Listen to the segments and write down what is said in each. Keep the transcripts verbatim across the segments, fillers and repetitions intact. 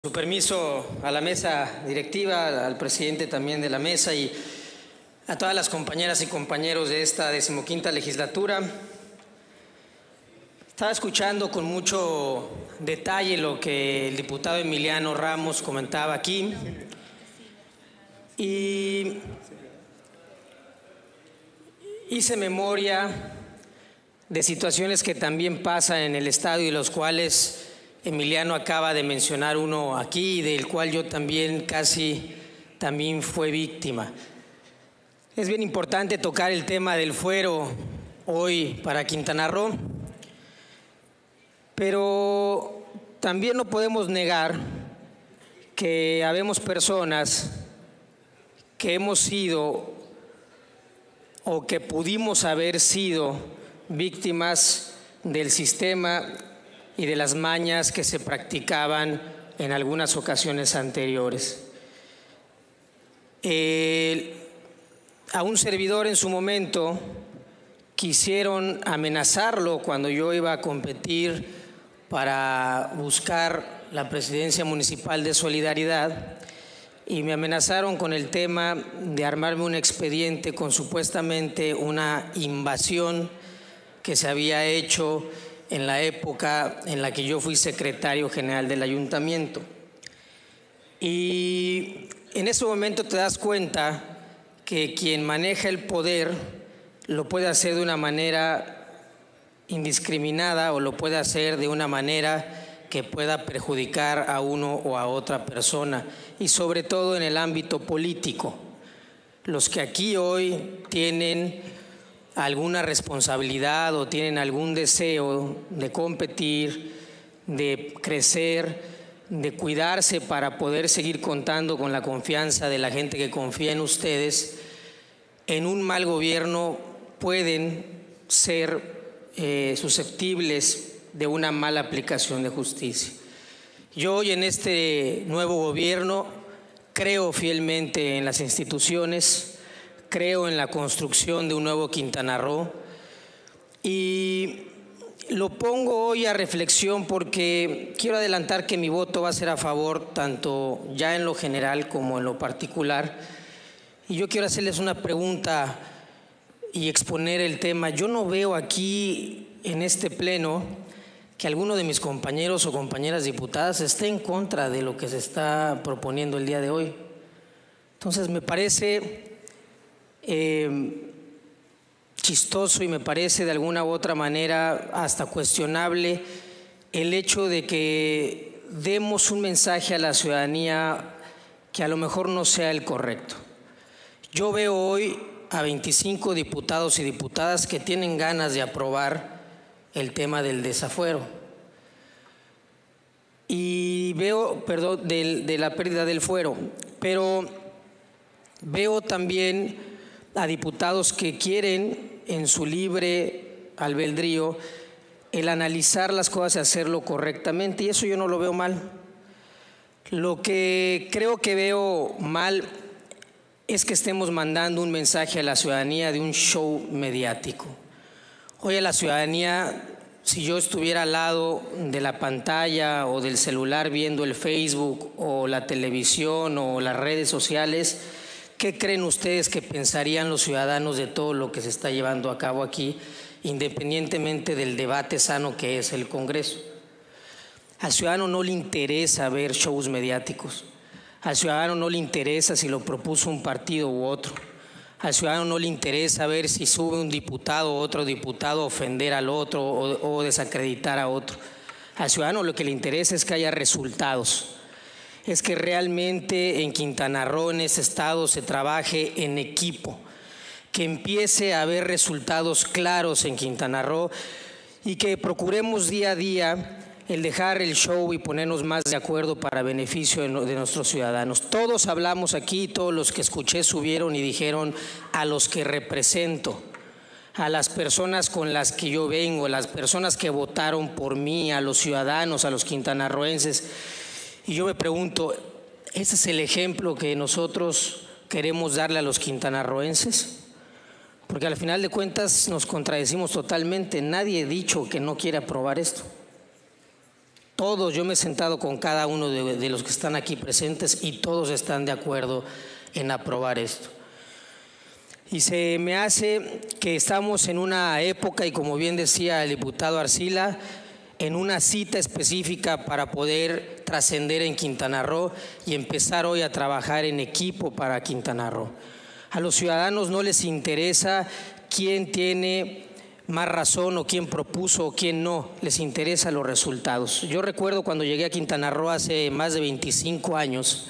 Su permiso a la mesa directiva, al presidente también de la mesa y a todas las compañeras y compañeros de esta decimoquinta legislatura. Estaba escuchando con mucho detalle lo que el diputado Emiliano Ramos comentaba aquí y hice memoria de situaciones que también pasan en el Estado y los cuales Emiliano acaba de mencionar uno aquí, del cual yo también casi también fue víctima. Es bien importante tocar el tema del fuero hoy para Quintana Roo, pero también no podemos negar que habemos personas que hemos sido o que pudimos haber sido víctimas del sistema y de las mañas que se practicaban en algunas ocasiones anteriores. Eh, a un servidor en su momento quisieron amenazarlo cuando yo iba a competir para buscar la presidencia municipal de Solidaridad y me amenazaron con el tema de armarme un expediente con supuestamente una invasión que se había hecho en la época en la que yo fui secretario general del ayuntamiento. Y en ese momento te das cuenta que quien maneja el poder lo puede hacer de una manera indiscriminada o lo puede hacer de una manera que pueda perjudicar a uno o a otra persona, y sobre todo en el ámbito político. Los que aquí hoy tienen alguna responsabilidad o tienen algún deseo de competir, de crecer, de cuidarse para poder seguir contando con la confianza de la gente que confía en ustedes, en un mal gobierno pueden ser eh, susceptibles de una mala aplicación de justicia. Yo hoy en este nuevo gobierno creo fielmente en las instituciones, creo en la construcción de un nuevo Quintana Roo y lo pongo hoy a reflexión porque quiero adelantar que mi voto va a ser a favor tanto ya en lo general como en lo particular. Y yo quiero hacerles una pregunta y exponer el tema. Yo no veo aquí en este pleno que alguno de mis compañeros o compañeras diputadas esté en contra de lo que se está proponiendo el día de hoy. Entonces me parece Eh, chistoso y me parece de alguna u otra manera hasta cuestionable el hecho de que demos un mensaje a la ciudadanía que a lo mejor no sea el correcto. Yo veo hoy a veinticinco diputados y diputadas que tienen ganas de aprobar el tema del desafuero y veo, perdón, de, de la pérdida del fuero, pero veo también a diputados que quieren en su libre albedrío el analizar las cosas y hacerlo correctamente, y eso yo no lo veo mal. Lo que creo que veo mal es que estemos mandando un mensaje a la ciudadanía de un show mediático. Hoy a la ciudadanía, si yo estuviera al lado de la pantalla o del celular viendo el Facebook o la televisión o las redes sociales, ¿qué creen ustedes que pensarían los ciudadanos de todo lo que se está llevando a cabo aquí, independientemente del debate sano que es el Congreso? Al ciudadano no le interesa ver shows mediáticos. Al ciudadano no le interesa si lo propuso un partido u otro. Al ciudadano no le interesa ver si sube un diputado o otro diputado a ofender al otro o, o desacreditar a otro. Al ciudadano lo que le interesa es que haya resultados. Es que realmente en Quintana Roo, en este estado, se trabaje en equipo, que empiece a haber resultados claros en Quintana Roo y que procuremos día a día el dejar el show y ponernos más de acuerdo para beneficio de, de nuestros ciudadanos. Todos hablamos aquí, todos los que escuché subieron y dijeron a los que represento, a las personas con las que yo vengo, a las personas que votaron por mí, a los ciudadanos, a los quintanarroenses. Y yo me pregunto, ¿ese es el ejemplo que nosotros queremos darle a los quintanarroenses? Porque al final de cuentas nos contradecimos totalmente. Nadie ha dicho que no quiere aprobar esto. todos, yo me he sentado con cada uno de, de los que están aquí presentes y todos están de acuerdo en aprobar esto. Y se me hace que estamos en una época, y como bien decía el diputado Arcila, en una cita específica para poder trascender en Quintana Roo y empezar hoy a trabajar en equipo para Quintana Roo. A los ciudadanos no les interesa quién tiene más razón o quién propuso o quién no, les interesan los resultados. Yo recuerdo cuando llegué a Quintana Roo hace más de veinticinco años,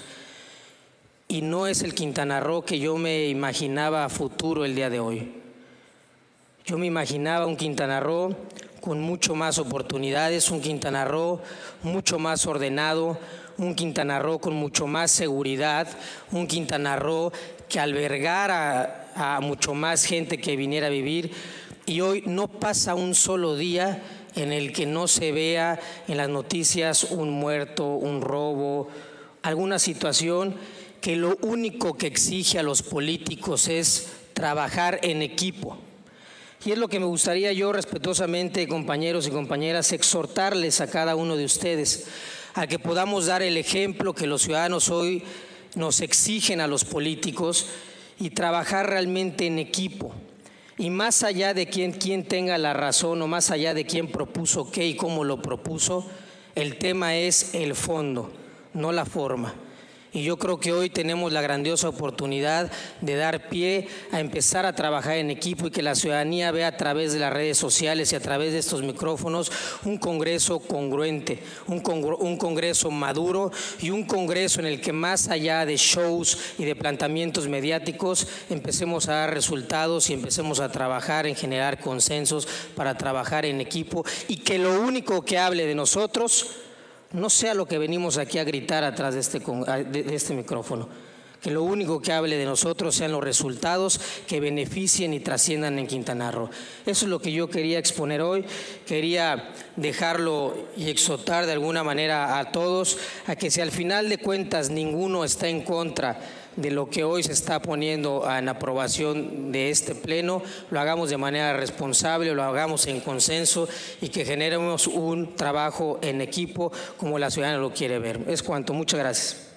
y no es el Quintana Roo que yo me imaginaba a futuro el día de hoy. Yo me imaginaba un Quintana Roo con mucho más oportunidades, un Quintana Roo mucho más ordenado, un Quintana Roo con mucho más seguridad, un Quintana Roo que albergara a, a mucho más gente que viniera a vivir. Y hoy no pasa un solo día en el que no se vea en las noticias un muerto, un robo, alguna situación que lo único que exige a los políticos es trabajar en equipo. Y es lo que me gustaría yo respetuosamente, compañeros y compañeras, exhortarles a cada uno de ustedes, a que podamos dar el ejemplo que los ciudadanos hoy nos exigen a los políticos y trabajar realmente en equipo. Y más allá de quién, quién tenga la razón o más allá de quién propuso qué y cómo lo propuso, el tema es el fondo, no la forma. Y yo creo que hoy tenemos la grandiosa oportunidad de dar pie a empezar a trabajar en equipo y que la ciudadanía vea a través de las redes sociales y a través de estos micrófonos un Congreso congruente, un, congru un Congreso maduro y un Congreso en el que más allá de shows y de planteamientos mediáticos empecemos a dar resultados y empecemos a trabajar en generar consensos para trabajar en equipo y que lo único que hable de nosotros no sea lo que venimos aquí a gritar atrás de este, de este micrófono, que lo único que hable de nosotros sean los resultados que beneficien y trasciendan en Quintana Roo. Eso es lo que yo quería exponer hoy, quería dejarlo y exhortar de alguna manera a todos a que si al final de cuentas ninguno está en contra de lo que hoy se está poniendo en aprobación de este pleno, lo hagamos de manera responsable, lo hagamos en consenso y que generemos un trabajo en equipo como la ciudadanía lo quiere ver. Es cuanto. Muchas gracias.